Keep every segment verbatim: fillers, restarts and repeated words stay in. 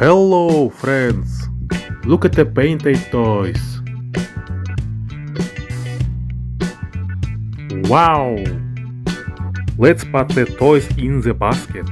Hello friends, look at the painted toys. Wow! Let's put the toys in the basket.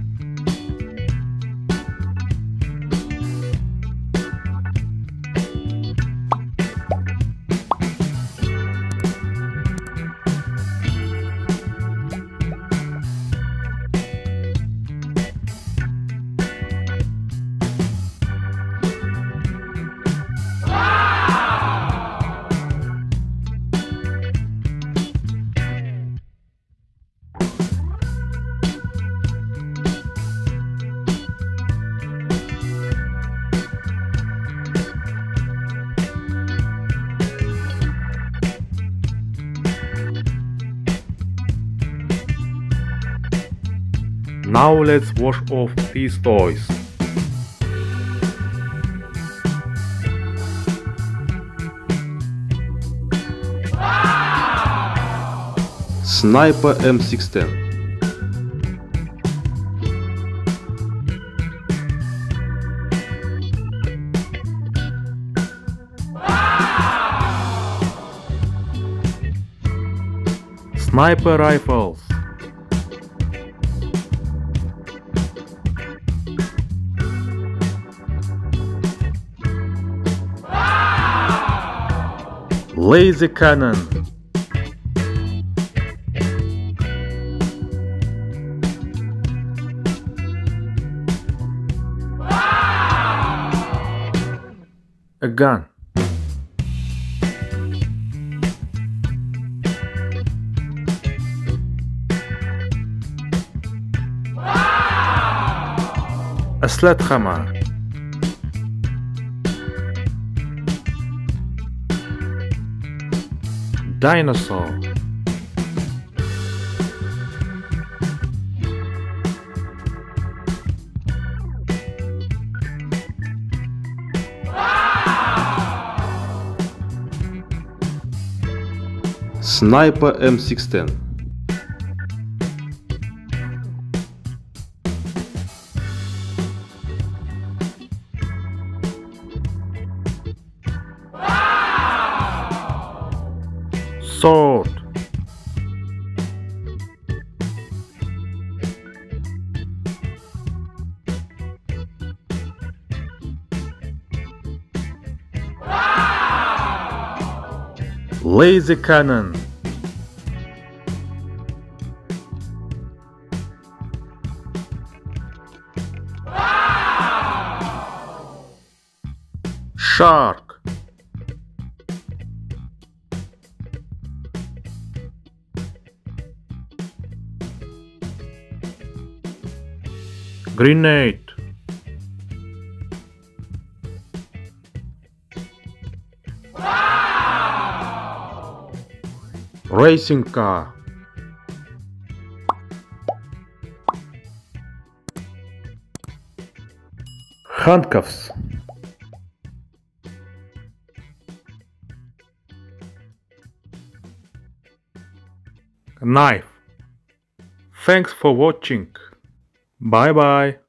Now let's wash off these toys. Wow! Sniper M sixteen. Wow! Sniper rifles. Laser cannon. Wow! A gun. Wow! A sledgehammer. Dinosaur. Wow! Sniper M sixteen. Sword. Wow! Laser cannon. Wow! Shark. Grenade. Wow! Racing car. Handcuffs. Knife. Thanks for watching. Bye bye.